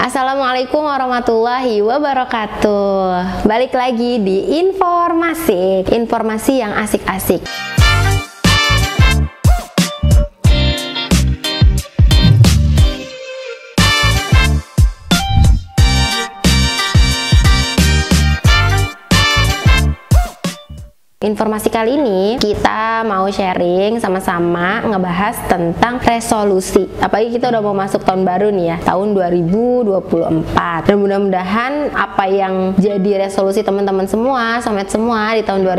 Assalamualaikum warahmatullahi wabarakatuh. Balik lagi di informasi yang asik-asik. Informasi kali ini kita mau sharing sama-sama ngebahas tentang resolusi. Apalagi kita udah mau masuk tahun baru nih ya, tahun 2024. Dan mudah-mudahan apa yang jadi resolusi teman-teman semua, somet semua di tahun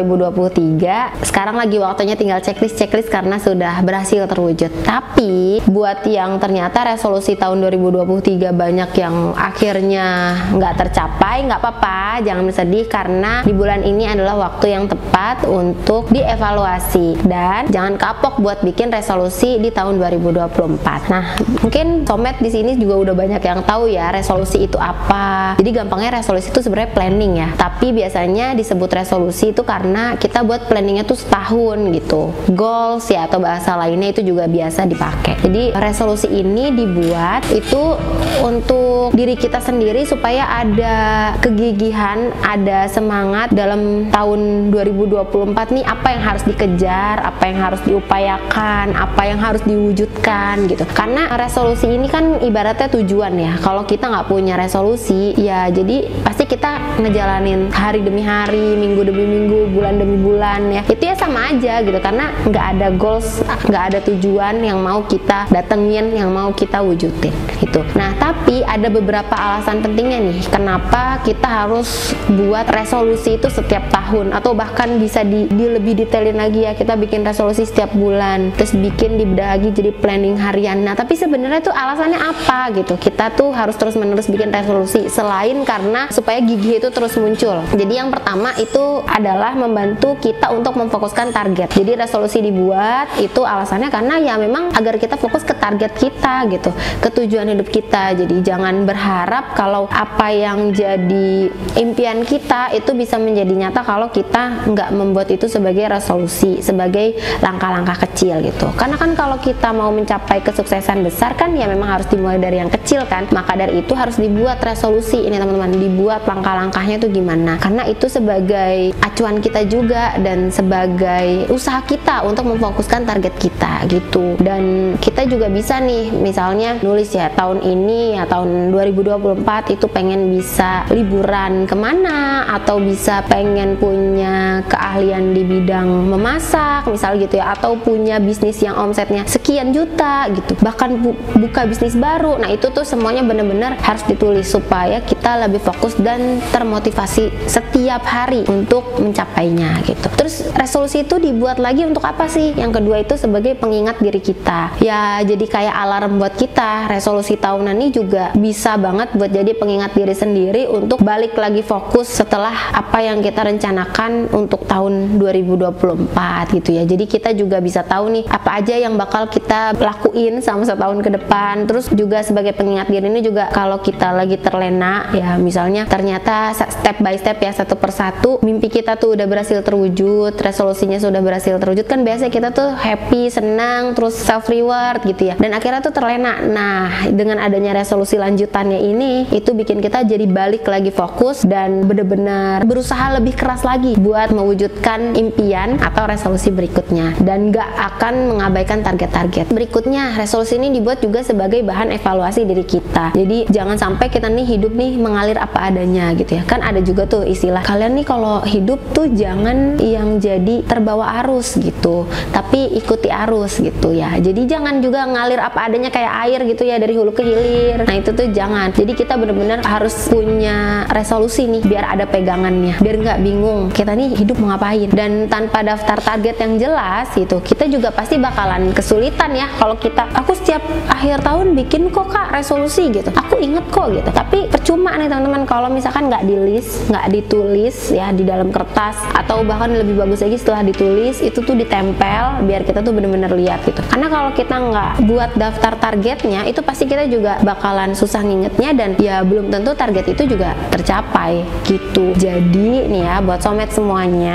2023, sekarang lagi waktunya tinggal checklist karena sudah berhasil terwujud. Tapi buat yang ternyata resolusi tahun 2023 banyak yang akhirnya nggak tercapai, nggak apa-apa, jangan bersedih karena di bulan ini adalah waktu yang tepat untuk dievaluasi dan jangan kapok buat bikin resolusi di tahun 2024. Nah, mungkin somet di sini juga udah banyak yang tahu ya resolusi itu apa. Jadi gampangnya resolusi itu sebenarnya planning ya. Tapi biasanya disebut resolusi itu karena kita buat planningnya tuh setahun gitu. Goals ya atau bahasa lainnya itu juga biasa dipakai. Jadi resolusi ini dibuat itu untuk diri kita sendiri supaya ada kegigihan, ada semangat dalam tahun 2024 nih, apa yang harus dikejar, apa yang harus diupayakan, apa yang harus diwujudkan gitu. Karena resolusi ini kan ibaratnya tujuan ya. Kalau kita nggak punya resolusi ya jadi pasti kita ngejalanin hari demi hari, minggu demi minggu, bulan demi bulan ya. Itu ya sama aja gitu karena nggak ada goals, nggak ada tujuan yang mau kita datengin, yang mau kita wujudin gitu. Nah, tapi ada beberapa alasan pentingnya nih kenapa kita harus buat resolusi itu setiap tahun atau bahkan bisa di lebih detailin lagi ya, kita bikin resolusi setiap bulan terus bikin dibedah lagi jadi planning harian. Nah, tapi sebenarnya tuh alasannya apa gitu, kita tuh harus terus menerus bikin resolusi selain karena supaya gigih itu terus muncul. Jadi yang pertama itu adalah membantu kita untuk memfokuskan target. Jadi resolusi dibuat itu alasannya karena ya memang agar kita fokus ke target kita gitu, ke tujuan hidup kita. Jadi jangan berharap kalau apa yang jadi impian kita itu bisa menjadi nyata kalau kita nggak membuat itu sebagai resolusi, sebagai langkah-langkah kecil gitu. Karena kan kalau kita mau mencapai kesuksesan besar kan ya memang harus dimulai dari yang kecil kan. Maka dari itu harus dibuat resolusi ini teman-teman, dibuat langkah-langkahnya tuh gimana. Karena itu sebagai acuan kita juga dan sebagai usaha kita untuk memfokuskan target kita gitu. Dan kita juga bisa nih misalnya nulis ya tahun ini ya tahun 2024 itu pengen bisa liburan kemana atau bisa pengen punya keahlian di bidang memasak misal gitu ya, atau punya bisnis yang omsetnya sekian juta gitu, bahkan buka bisnis baru. Nah, itu tuh semuanya benar-benar harus ditulis supaya kita lebih fokus dan termotivasi setiap hari untuk mencapainya gitu. Terus resolusi itu dibuat lagi untuk apa sih? Yang kedua itu sebagai pengingat diri kita ya, jadi kayak alarm buat kita. Resolusi tahunan ini juga bisa banget buat jadi pengingat diri sendiri untuk balik lagi fokus setelah apa yang kita rencanakan untuk tahun 2024 gitu ya. Jadi kita juga bisa tahu nih apa aja yang bakal kita lakuin selama setahun ke depan. Terus juga sebagai pengingat diri ini juga kalau kita lagi terlena ya, misalnya ternyata step by step ya, satu persatu mimpi kita tuh udah berhasil terwujud, resolusinya sudah berhasil terwujud kan biasanya kita tuh happy, senang, terus self reward gitu ya, dan akhirnya tuh terlena. Nah, dengan adanya resolusi lanjutannya ini itu bikin kita jadi balik lagi fokus dan bener-bener berusaha lebih keras lagi buat mewujudkan impian atau resolusi berikutnya dan gak akan mengabaikan target-target berikutnya. Resolusi ini dibuat juga sebagai bahan evaluasi diri kita. Jadi jangan sampai kita nih hidup nih mengalir apa adanya gitu ya. Kan ada juga tuh istilah kalian nih kalau hidup tuh jangan yang jadi terbawa arus gitu, tapi ikuti arus gitu ya. Jadi jangan juga ngalir apa adanya kayak air gitu ya dari hulu ke hilir. Nah, itu tuh jangan. Jadi kita bener-bener harus punya resolusi nih biar ada pegangannya, biar nggak bingung kita nih hidup mau ngapain. Dan tanpa daftar target yang jelas gitu, kita juga pasti bakalan kesulitan ya. Kalau aku setiap akhir tahun bikin kok kak resolusi gitu, aku inget kok gitu, tapi percuma nih teman-teman kalau misalkan nggak di list, nggak ditulis ya di dalam kertas, atau bahkan lebih bagus lagi setelah ditulis itu tuh ditempel biar kita tuh bener-bener lihat gitu. Karena kalau kita nggak buat daftar targetnya itu pasti kita juga bakalan susah ngingetnya dan ya belum tentu target itu juga tercapai gitu. Jadi nih ya buat somet semuanya,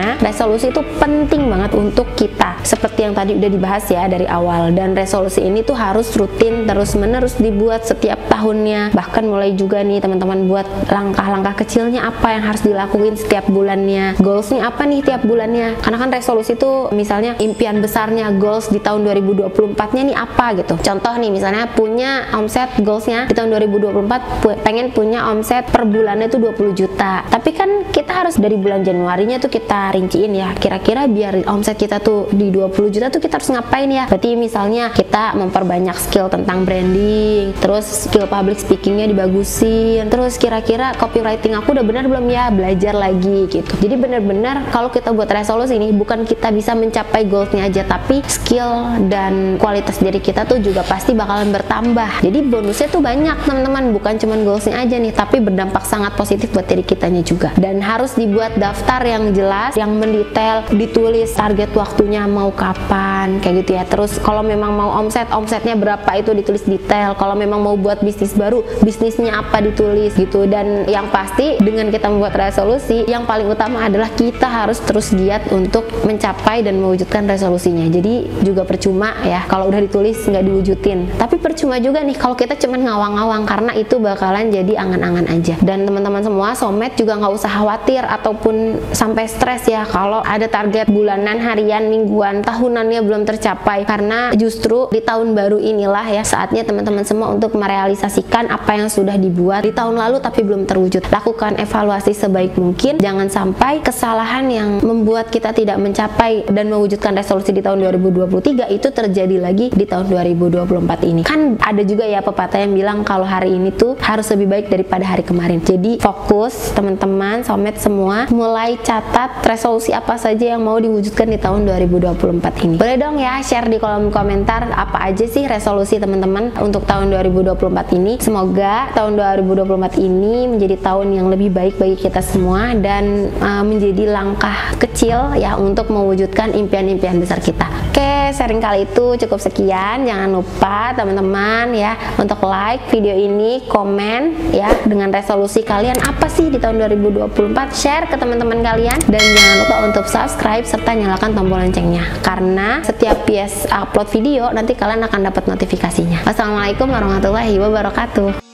Karena resolusi itu penting banget untuk kita, seperti yang tadi udah dibahas ya dari awal. Dan resolusi ini tuh harus rutin terus-menerus dibuat setiap tahunnya. Bahkan mulai juga nih teman-teman buat langkah-langkah kecilnya apa yang harus dilakuin setiap bulannya, goalsnya apa nih tiap bulannya. Karena kan resolusi itu misalnya impian besarnya, goals di tahun 2024 nya nih apa gitu. Contoh nih misalnya punya omset, goalsnya di tahun 2024 pengen punya omset per bulannya itu 20 juta. Tapi kan kita harus dari bulan Januarinya tuh kita rinciin ya, kira-kira biar omset kita tuh di 20 juta tuh kita harus ngapain ya. Berarti misalnya kita memperbanyak skill tentang branding, terus skill public speakingnya dibagusin, terus kira-kira copywriting aku udah benar belum ya, belajar lagi gitu. Jadi benar-benar kalau kita buat resolusi ini bukan kita bisa mencapai goalsnya aja, tapi skill dan kualitas diri kita tuh juga pasti bakalan bertambah. Jadi bonusnya tuh banyak teman-teman, bukan cuman goalsnya aja nih, tapi berdampak sangat positif buat diri kitanya juga. Dan harus dibuat daftar yang jelas, yang mendetail, ditulis target waktunya mau kapan kayak gitu ya. Terus kalau memang mau omsetnya berapa itu ditulis detail. Kalau memang mau buat bisnis baru, bisnisnya apa ditulis gitu. Dan yang pasti dengan kita membuat resolusi, yang paling utama adalah kita harus terus giat untuk mencapai dan mewujudkan resolusinya. Jadi juga percuma ya kalau udah ditulis nggak diwujudin. Tapi percuma juga nih kalau kita cuman ngawang-ngawang, karena itu bakalan jadi angan-angan aja. Dan teman-teman semua soulmate juga nggak usah khawatir ataupun sampai stres ya kalau ada target bulanan, harian, mingguan, tahunannya belum tercapai. Karena justru di tahun baru inilah ya saatnya teman-teman semua untuk merealisasikan apa yang sudah dibuat di tahun lalu tapi belum terwujud. Lakukan evaluasi sebaik mungkin, jangan sampai kesalahan yang membuat kita tidak mencapai dan mewujudkan resolusi di tahun 2023 itu terjadi lagi di tahun 2024 ini. Kan ada juga ya pepatah yang bilang kalau hari ini tuh harus lebih baik daripada hari kemarin. Jadi fokus teman-teman soulmate semua, mulai catat resolusi apa saja yang mau diwujudkan di tahun 2024 ini. Boleh dong ya share di kolom komentar apa aja sih resolusi teman-teman untuk tahun 2024 ini. Semoga tahun 2024 ini menjadi tahun yang lebih baik bagi kita semua dan menjadi langkah kecil ya untuk mewujudkan impian-impian besar kita. Oke, sharing kali itu cukup sekian. Jangan lupa teman-teman ya untuk like video ini, komen ya dengan resolusi kalian apa sih di tahun 2024, share ke teman-teman kalian, dan jangan lupa untuk subscribe serta nyalakan tombol loncengnya karena setiap upload video nanti kalian akan dapat notifikasinya. Wassalamualaikum warahmatullahi wabarakatuh.